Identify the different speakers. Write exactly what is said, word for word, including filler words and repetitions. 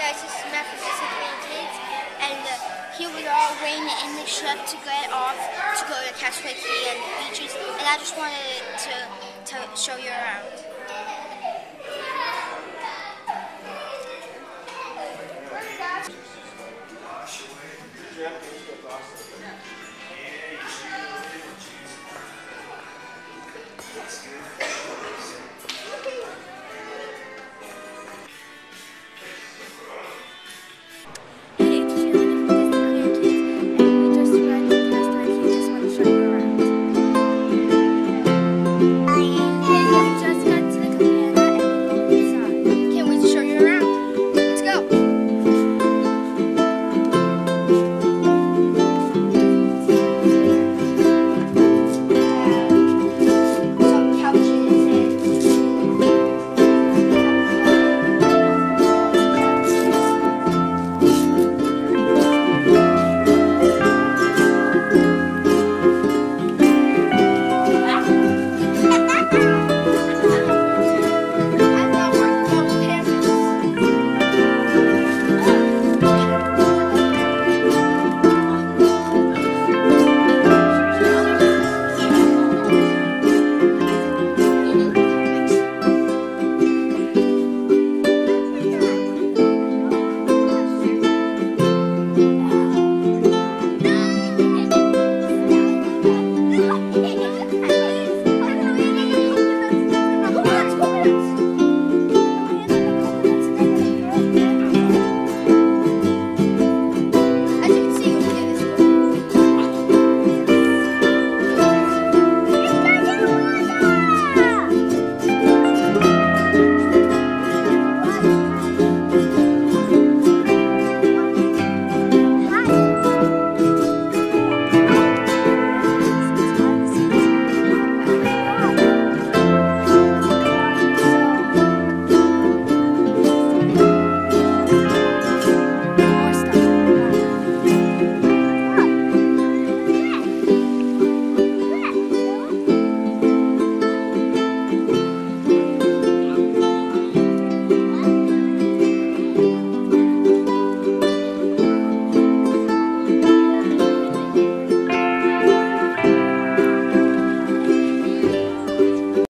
Speaker 1: guys, this is Matt from Castaway Cay, and uh, here we are waiting in the ship to get off to go to Castaway Cay and the beaches, and I just wanted to, to show you around.